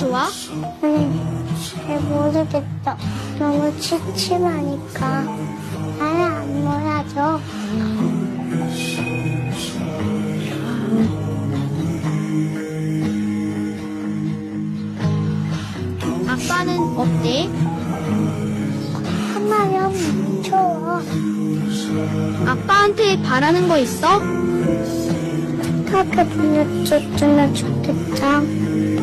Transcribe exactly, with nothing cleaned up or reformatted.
좋아? 아니, 잘 모르겠어. 너무 침침하니까 잘 안 놀아줘. 아빠는 어때? 한마면 무서워. 아빠한테 바라는 거 있어? 어떻게 불러줬으면 좋겠다.